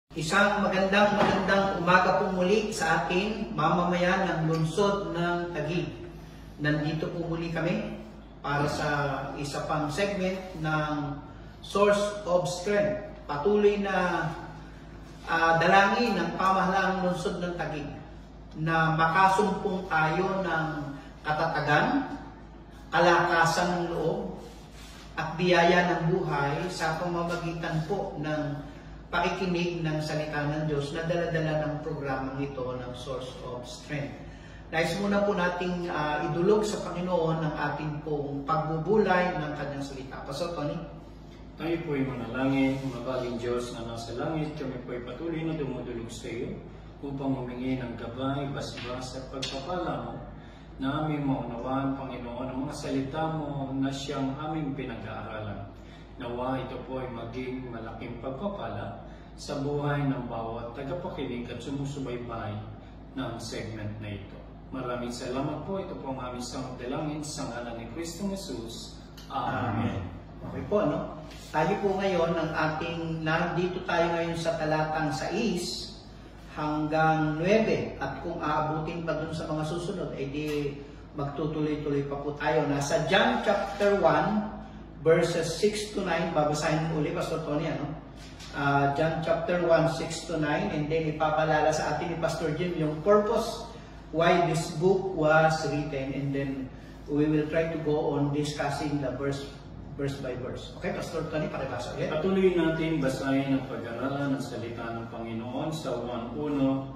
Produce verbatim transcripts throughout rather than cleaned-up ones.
Isang magandang magandang umaga po muli sa ating mamamayan ng lungsod ng Taguig. Nandito po muli kami para sa isa pang segment ng Source of Strength. Patuloy na uh, dalangin ng pamahalaang lungsod ng Taguig na makasumpong tayo ng katatagan, kalakasan ng loob, at biyaya ng buhay sa pamamagitan po ng pakikinig ng salita ng Diyos na dala-dala ng programang ito ng Source of Strength. Nais muna po nating uh, idulog sa Panginoon ng ating pong pagbubulay ng kanyang salita. Pastor Tony? Tayo po'y manalangin, mabaling Diyos na nasa langit, kami po'y patuloy na dumudulog sa iyo upang humingi ng gabay, basbas at pagpapala mo na aming maunawaan, Panginoon, ang mga salita mo na siyang aming pinag-aaralan. Nawa ito po ay maging malaking pagpapala sa buhay ng bawat tagapakinig at sumusubaybay ng segment na ito. Maraming salamat po. Ito po ang aming samot-dalangin sa ngalan ni Kristo Jesus. Amen. Okay po, no? Tayo po ngayon ng ating, nandito tayo ngayon sa talatang sais hanggang nuwebe. At kung aabutin pa dun sa mga susunod, ay di magtutuloy-tuloy pa po tayo. Nasa John chapter one, verses six to nine, babasahin mo uli, Pastor Tony, ano? Uh, John chapter one, six to nine, and then ipapalala sa atin ni Pastor Jim yung purpose why this book was written, and then we will try to go on discussing the verse verse by verse. Okay, Pastor Tony, pakibasa ulit. Patuloy natin basahin ang pag-aralan ng salita ng Panginoon sa one one,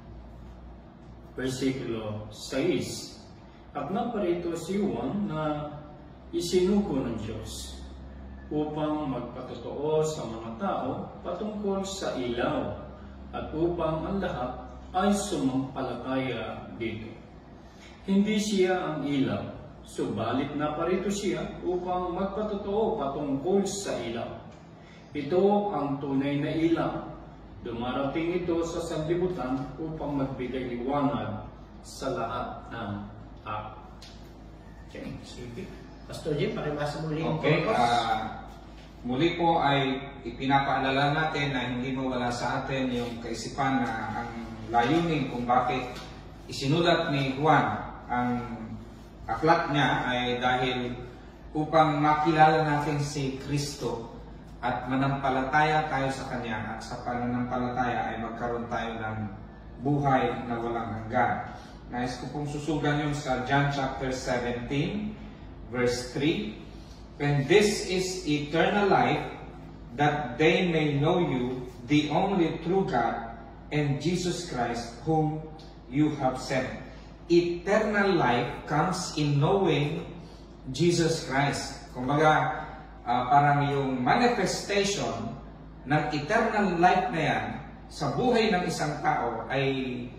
versikulo six. At naparito si Juan na isinugo ng Diyos upang magpatotoo sa mga tao patungkol sa ilaw at upang ang lahat ay sumampalataya dito. Hindi siya ang ilaw, subalit naparito siya upang magpatotoo patungkol sa ilaw. Ito ang tunay na ilaw. Dumarating ito sa sanlibutan upang magbigay liwanag sa lahat ng tao. Okay, sige. Pastor Jim, pakibasa muli yung okay, purpose. Uh, muli po ay ipinapaalala natin na hindi mawala sa atin yung kaisipan na ang layunin kung bakit isinulat ni Juan ang aklat niya ay dahil upang makilala natin si Kristo at manampalataya tayo sa Kanya, at sa pananampalataya ay magkaroon tayo ng buhay na walang hanggan. Nais ko pong susugan yun sa John chapter seventeen, verse three, and this is eternal life, that they may know you, the only true God, and Jesus Christ, whom you have sent. Eternal life comes in knowing Jesus Christ. Kumbaga, uh, parang yung manifestation ng eternal life na yan sa buhay ng isang tao ay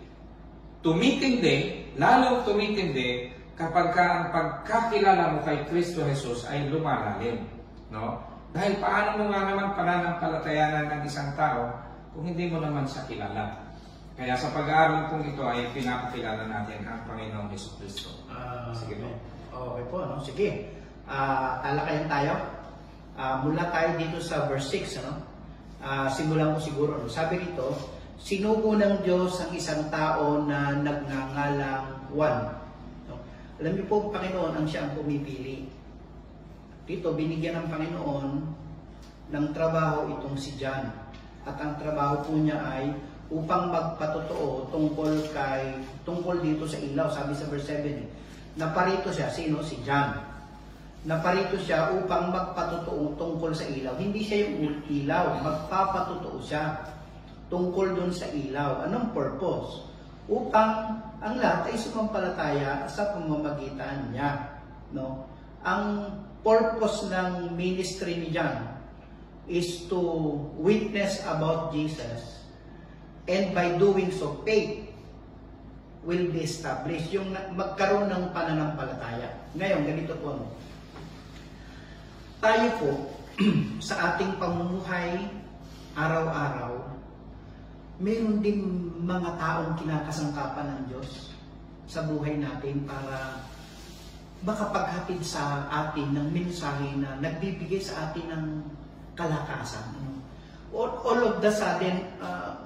tumitindi, lalong tumitindi, kapag ka ang pagkakilala mo kay Kristo Jesus ay lumalalim, no? Dahil paano mo nga naman pananampalatayanan ng isang tao kung hindi mo naman siya kilala? Kaya sa pag-aaral pong ito ay pinapakilala natin ang Panginoong Jesucristo. Uh, Sige po. Okay po, no? Sige. Uh, talakayan tayo. Uh, mula tayo dito sa verse six, ano? Uh, simulan ko siguro. Ano? Sabi dito, sinugo ng Diyos ang isang tao na nagngangalang Juan. Alam niyo po, Panginoon ang siya ang pumipili. Dito, binigyan ng Panginoon ng trabaho itong si John. At ang trabaho po niya ay upang magpatotoo tungkol kay tungkol dito sa ilaw. Sabi sa verse seven, naparito siya. Sino? Si John. Naparito siya upang magpatotoo tungkol sa ilaw. Hindi siya yung ilaw. Magpapatotoo siya tungkol dun sa ilaw. Anong purpose? Upang ang lahat ay sumampalataya sa pamamagitan niya, no? Ang purpose ng ministry ni John is to witness about Jesus, and by doing so, faith will be established. Yung magkaroon ng pananampalataya. Ngayon, ganito po. Tayo po, sa ating pamumuhay, araw-araw, meron din mga taong kinakasangkapan ng Diyos sa buhay natin para makapaghatid sa atin ng mensahe na nagbibigay sa atin ng kalakasan. All, all of the sudden, uh,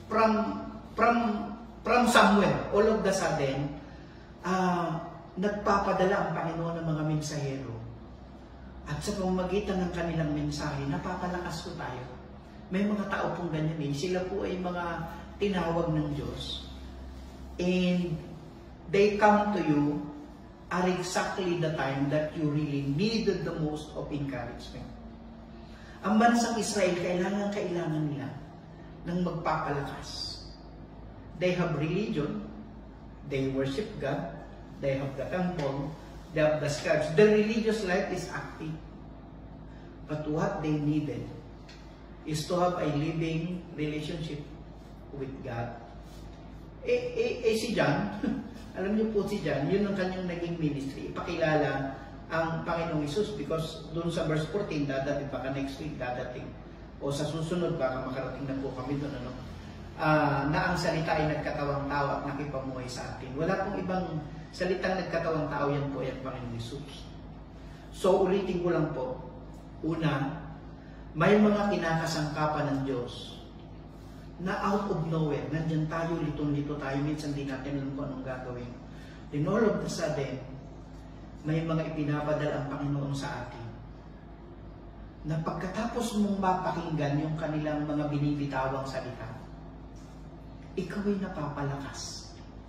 from from from somewhere, all of the sudden, uh, nagpapadala ang Panginoon ng mga mensahero. At sa pamamagitan ng kanilang mensahe, napapalakas po tayo. May mga tao pong ganyan eh. Sila po ay mga tinawag ng Diyos. And they come to you at exactly the time that you really needed the most of encouragement. Ang bansang Israel, kailangan-kailangan nila ng magpapalakas. They have religion, they worship God, they have the temple, they have the scribes. The religious life is active. But what they needed is to have a living relationship with God. Eh, eh, eh si John, alam niyo po si John, yun ang kanyang naging ministry. Ipakilala ang Panginoong Hesus because doon sa verse fourteen, dadating baka next week, dadating. O sa susunod, baka makarating na po kami doon, ano? Uh, na ang salita ay nagkatawang tao at nakipamuhay sa atin. Wala pong ibang salitang nagkatawang tao, yan po yan Panginoong Hesus. So ulitin ko lang po, una, may mga kinakasangkapan ng Diyos na out of nowhere, nandyan tayo, litong-lito tayo, minsan di natin alam kung anong gagawin. Then all of the sudden, may mga ipinapadala ang Panginoon sa atin na pagkatapos mong mapakinggan yung kanilang mga binibitawang salita, ikaw ay napapalakas.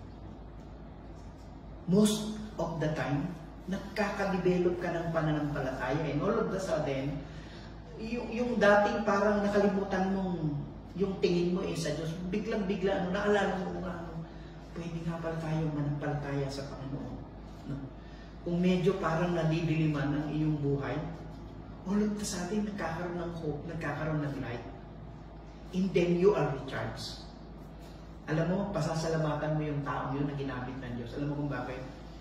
Most of the time, nagkakadevelop ka ng pananampalataya and all of the sudden, yung, yung dating parang nakalimutan mong yung tingin mo eh sa Diyos, biglang-bigla, ano, naalala mo nga, ano, pwede nga pala tayong manampalataya sa Panginoon. No? Kung medyo parang nadidiliman ang iyong buhay, all of the sudden, nagkakaroon ng hope, nagkakaroon ng light. And then you are recharged. Alam mo, pasasalamatan mo yung taong yun na ginamit ng Diyos. Alam mo kung bakit?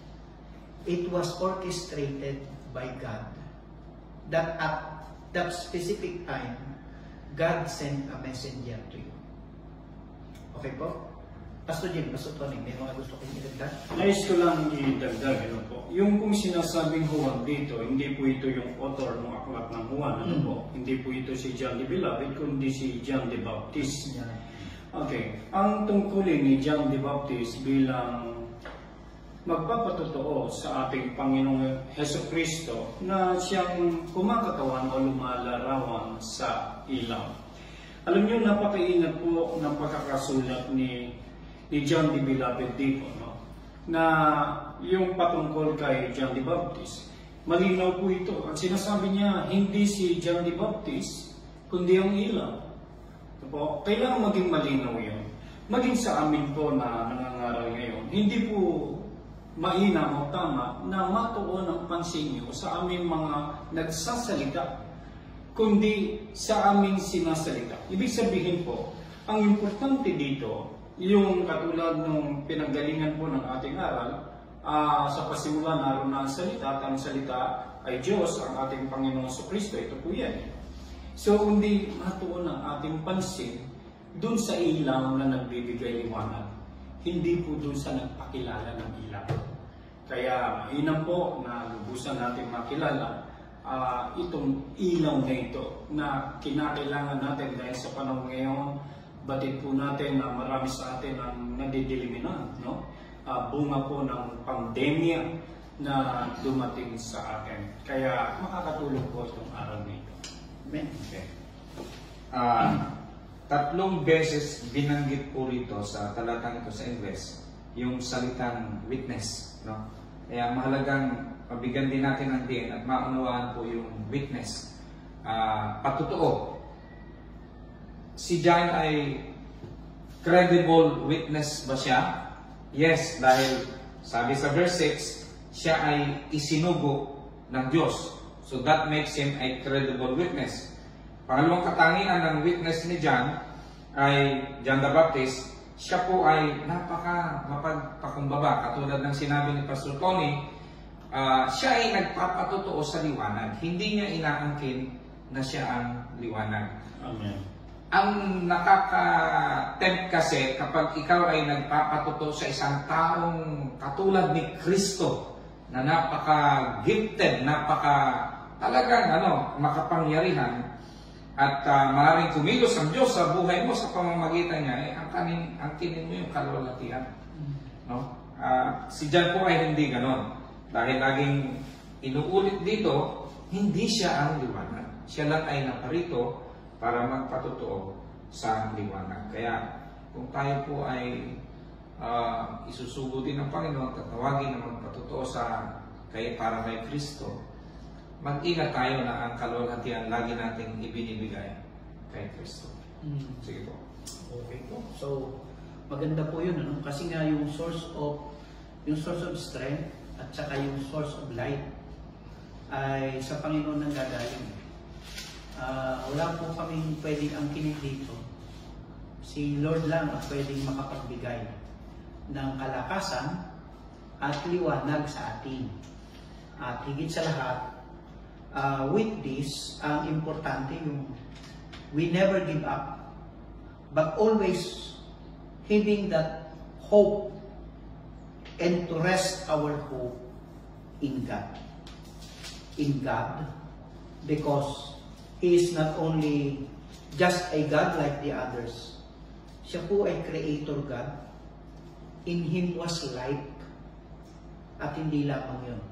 It was orchestrated by God. That at that specific time, God sent a messenger to you. Okay po? Pastor Jim, Pastor Tony, may mga gusto kong idagdag? Nais ko lang idagdag, ano po. Yung kung sinasabing Juan dito, hindi po ito yung author ng aklat ng Juan, ano mm. po. Hindi po ito si John the Beloved, kundi si John the Baptist. Yeah. Okay, ang tungkulin ni John the Baptist bilang magpapatotoo sa ating Panginoong Hesukristo na siyang kumakatawan o lumalarawan sa ilaw. Alam niyo, napakaingat po ng pagkakasulat ni, ni John the Beloved dito, no? Na yung patungkol kay John the Baptist. Malinaw po ito. Ang sinasabi niya, hindi si John the Baptist, kundi ang ilaw. Po, kailangan maging malinaw yun. Maging sa amin po na nangangaral ngayon, hindi po mainam o tama na matuon ang pansin nyo sa aming mga nagsasalita, kundi sa aming sinasalita. Ibig sabihin po, ang importante dito, yung katulad ng pinanggalingan po ng ating aral, uh, sa pasimula naroon na ang salita, at ang salita ay Diyos, ang ating Panginoong Jesucristo. Ito po yan. So, hindi matuon ang ating pansin dun sa ilaw na nagbibigay liwanag. Hindi po dun sa nagpakilala ng ilaw. Kaya, mainam po na lubusan natin makilala uh, itong ilaw na ito na kinakailangan natin dahil sa panahon ngayon, batid po natin na marami sa atin ang nadidiliminan, no? Uh, bunga po ng pandemya na dumating sa atin. Kaya, makakatulong po itong araw na ito. Okay. Uh, tatlong beses binanggit po rito sa talatang ito sa Ingles yung salitang witness, no? Kaya mahalagang pabigyan din natin ang din at maunawaan po yung witness. Uh, patotoo. Si John ay credible witness ba siya? Yes, dahil sabi sa verse six, siya ay isinugo ng Diyos. So that makes him a credible witness. Pangalawang katangian ng witness ni John ay John the Baptist. Siya po ay napaka mapagpakumbaba. Katulad ng sinabi ni Pastor Tony, uh, siya ay nagpapatotoo sa liwanag. Hindi niya inaangkin na siya ang liwanag. Amen. Ang nakaka-tempt kasi kapag ikaw ay nagpapatotoo sa isang taong katulad ni Kristo na napaka-gifted, napaka talagang ano, makapangyarihan, at uh, maaaring kumilos ang Diyos sa buhay mo sa pamamagitan niya, eh, ang kanin, ang kinin mo yung kalwalhatian. No? Uh, si John po ay hindi ganon. Dahil laging inuulit dito, hindi siya ang liwanag. Siya lang ay naparito para magpatotoo sa liwanag. Kaya kung tayo po ay uh, isusugo din ng Panginoon at tawagin na magpatotoo sa kay para kay Kristo, mag-ingat tayo na ang kalwalhatian lagi nating ibinibigay kay Kristo. Mm. Sige po. Okay po. So, maganda po yun, ano? Kasi nga yung source of yung source of strength at saka yung source of light ay sa Panginoon nang gagaling. Uh, wala po kaming pwedeng angkinin dito. Si Lord lang ang pwedeng makapagbigay ng kalakasan at liwanag sa atin. At higit sa lahat, uh, with this, ang importante yung we never give up, but always having that hope and to rest our hope in God. In God, because He is not only just a God like the others. Siya po ay Creator God. In Him was life. At hindi lamang yun.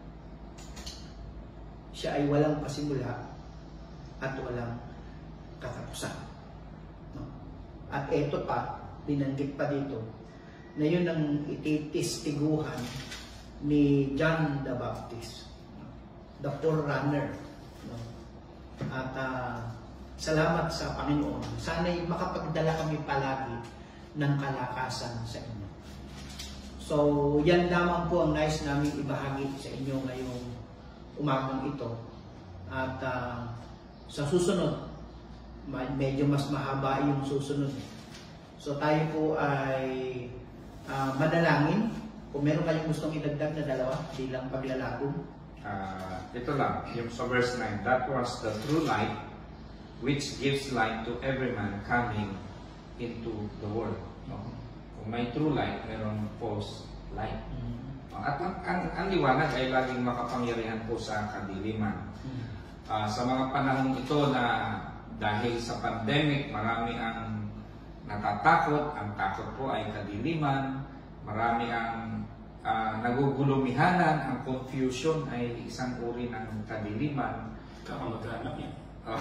Siya ay walang pasimula at walang katapusan. No? At eto pa, binanggit pa dito, na yun ang ititistiguhan ni John the Baptist, the forerunner. No? At uh, salamat sa Panginoon. Sana'y makapagdala kami palagi ng kalakasan sa inyo. So, yan lamang po ang nais namin ibahagi sa inyo ngayong umagang ito. At uh, sa susunod, medyo mas mahaba yung susunod. So, tayo po ay uh, manalangin. Kung meron kayong gustong idagdag na dalawa, bilang paglalagom. Uh, ito lang, yung sa verse nine, that was the true light which gives light to every man coming into the world. No? Kung may true light, mayroong false light. Mm-hmm. At ang, ang, ang liwanag ay laging makapangyarihan po sa kadiliman. Mm-hmm. Uh, sa mga panahon ito na dahil sa pandemic, marami ang natatakot, ang takot po ay kadiliman, marami ang uh, nagugulumihanan, ang confusion ay isang uri ng kadiliman. Kakamag-anak yan.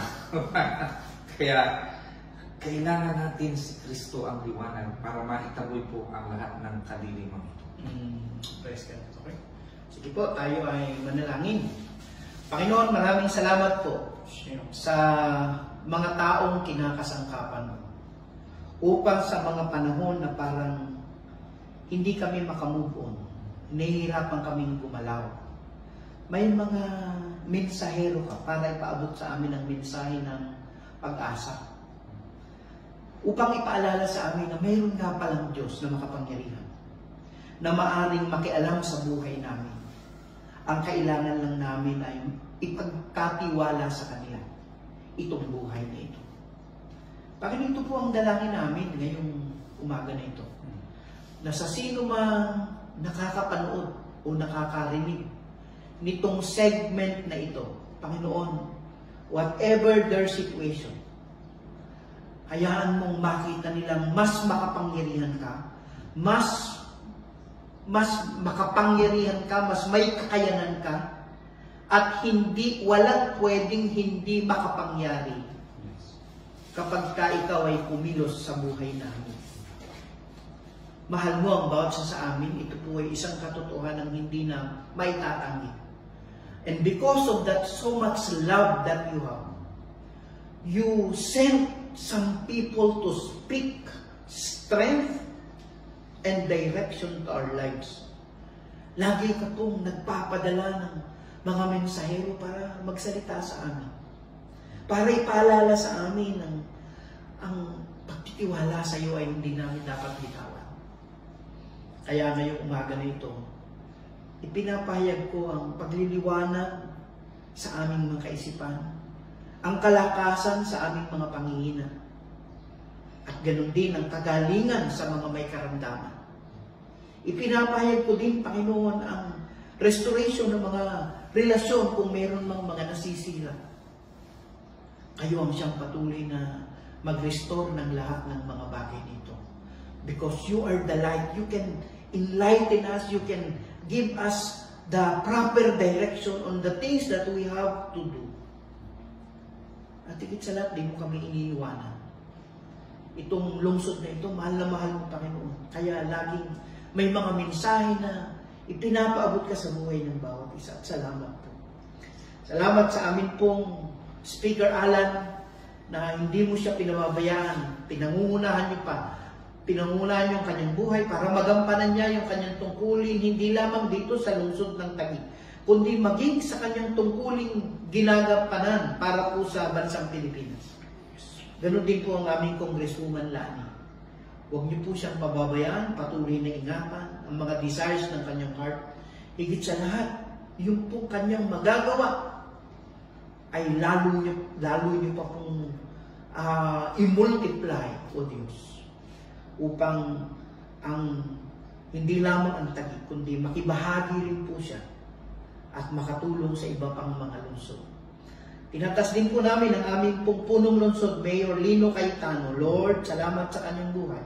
Kaya kailangan natin si Kristo ang liwanag para maitaboy po ang lahat ng kadiliman ito. Mm, praise God. Okay. Sige po, tayo ay manalangin. Panginoon, maraming salamat po sa mga taong kinakasangkapan mo upang sa mga panahon na parang hindi kami makamove on, nahihirapan kaming gumalaw. May mga mensahero ka para ipaabot sa amin ang mensahe ng pag-asa. Upang ipaalala sa amin na mayroon nga palang Diyos na makapangyarihan, na maaring makialam sa buhay namin. Ang kailangan lang namin ay ipagkatiwala sa kanila itong buhay na ito. Pagkat ito po ang dalangin namin ngayong umaga na ito. Na sa sino mang nakakapanood o nakakarinig nitong segment na ito, Panginoon, whatever their situation, hayaan mong makita nilang mas makapangyarihan ka, mas mas makapangyarihan ka, mas may kakayanan ka, at hindi, walang pwedeng hindi makapangyari kapag ka ikaw ay kumilos sa buhay namin. Mahal mo ang bawat sa sa amin, ito po ay isang katotohanan ng hindi na maitatanggi. And because of that so much love that you have, you sent some people to speak strength and direction to our lives. Lagi ka pong nagpapadala ng mga mensahero para magsalita sa amin. Para ipaalala sa amin ang, ang pagtitiwala sa iyo ay hindi namin dapat bitawan. Kaya ngayong umaga na ito, ipinapahayag ko ang pagliliwanag sa aming mga kaisipan, ang kalakasan sa aming mga pangihina, at ganun din ang kagalingan sa mga may karamdaman. Ipinapahayag ko din, Panginoon, ang restoration ng mga relasyon kung mayroon mang mga nasisira. kayo ang siyang patuloy na mag-restore ng lahat ng mga bagay nito. Because you are the light, you can enlighten us, you can give us the proper direction on the things that we have to do. At higit sa lahat, di mo kami iniiwanan. Itong lungsod na ito, mahal na mahal mo, Panginoon. Kaya laging may mga mensahe na ipinapaabot ka sa buhay ng bawat isa. At salamat po. Salamat sa amin pong Speaker Alan na hindi mo siya pinababayaan. Pinangungunahan niyo pa. Pinangungunahan niyo ang kanyang buhay para magampanan niya yung kanyang tungkulin, hindi lamang dito sa lungsod ng Taguig, kundi maging sa kanyang tungkuling ginagampanan para po sa bansang Pilipinas. Ganon din po ang aming Congresswoman Lani. Huwag niyo po siyang pababayaan, patuloy na ingatan ang mga desires ng kanyang heart. Higit sa lahat, yung po kanyang magagawa ay lalo niyo, lalo niyo pa pong uh, i-multiply, O Diyos, upang ang hindi lamang ang Taguig, kundi makibahagi rin po siya at makatulong sa iba pang mga lungsod. Tinatas din po namin ang aming pong punong lungsod, Mayor Lino Cayetano. Lord, salamat sa kanyang buhay,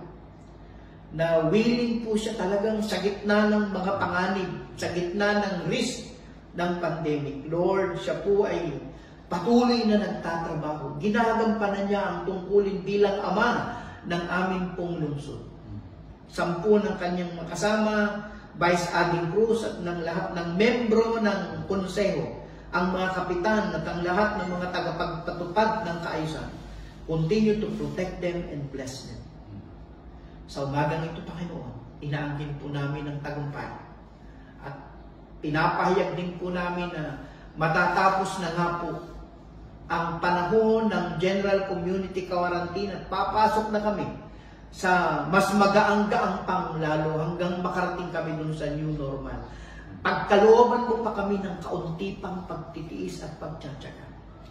na willing po siya talagang sa gitna ng mga panganib, sa gitna ng risk ng pandemic. Lord, siya po ay patuloy na nagtatrabaho. Ginagampanan niya ang tungkulin bilang ama ng aming pong lungsod. Sampu ng kanyang makasama, Vice Ading Cruz at ng lahat ng membro ng konseho, ang mga kapitan at ang lahat ng mga tagapagpatupad ng kaayusan. Continue to protect them and bless them. Sa umagang ito, Panginoon, inaangkin po namin ang tagumpay. At pinapahayag din po namin na matatapos na nga po ang panahon ng General Community Quarantine at papasok na kami sa mas magaang-gaang pang lalo hanggang makarating kami dun sa new normal. Pagkalooban mo pa kami ng kaunti pang pagtitiis at pagtsatsaga.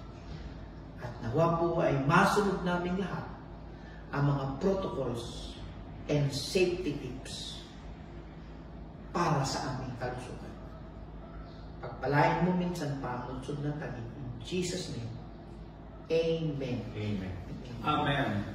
At nawa po ay masunod namin lahat ang mga protocols and safety tips para sa aming kalusugan. Pagpalain mo minsan pa ang lungsod ng Taguig. In Jesus' name, Amen. Amen. Amen.